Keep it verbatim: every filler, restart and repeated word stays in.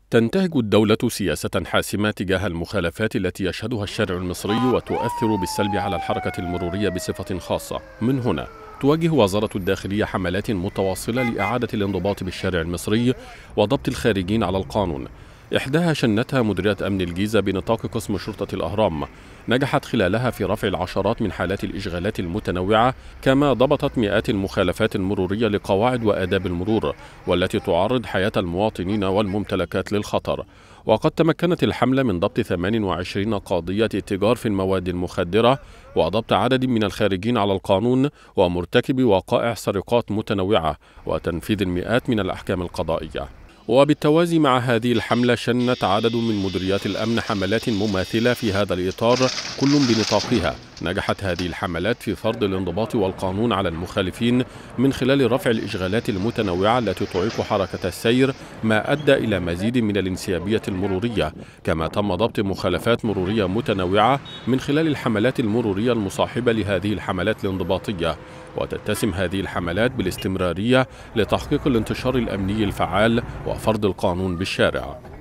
تنتهج الدولة سياسة حاسمة تجاه المخالفات التي يشهدها الشارع المصري وتؤثر بالسلب على الحركة المرورية بصفة خاصة. من هنا تواجه وزارة الداخلية حملات متواصلة لإعادة الانضباط بالشارع المصري وضبط الخارجين على القانون. إحداها شنتها مديرية أمن الجيزة بنطاق قسم شرطة الأهرام، نجحت خلالها في رفع العشرات من حالات الإشغالات المتنوعة، كما ضبطت مئات المخالفات المرورية لقواعد وآداب المرور والتي تعرض حياة المواطنين والممتلكات للخطر. وقد تمكنت الحملة من ضبط ثمان وعشرين قضية اتجار في المواد المخدرة وضبط عدد من الخارجين على القانون ومرتكبي وقائع سرقات متنوعة وتنفيذ المئات من الأحكام القضائية. وبالتوازي مع هذه الحملة شنت عدد من مديريات الأمن حملات مماثلة في هذا الإطار كل بنطاقها. نجحت هذه الحملات في فرض الانضباط والقانون على المخالفين من خلال رفع الإشغالات المتنوعة التي تعيق حركة السير، ما أدى إلى مزيد من الانسيابية المرورية. كما تم ضبط مخالفات مرورية متنوعة من خلال الحملات المرورية المصاحبة لهذه الحملات الانضباطية. وتتسم هذه الحملات بالاستمرارية لتحقيق الانتشار الأمني الفعال وفرض القانون بالشارع.